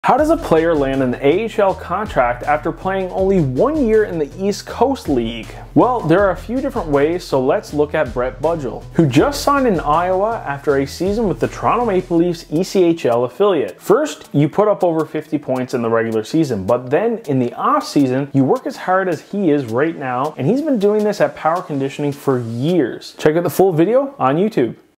How does a player land an AHL contract after playing only 1 year in the East Coast League? Well, there are a few different ways, so let's look at Brett Budgell, who just signed in Iowa after a season with the Toronto Maple Leafs ECHL affiliate. First, you put up over 50 points in the regular season, but then in the off season, you work as hard as he is right now, and he's been doing this at Power Conditioning for years. Check out the full video on YouTube.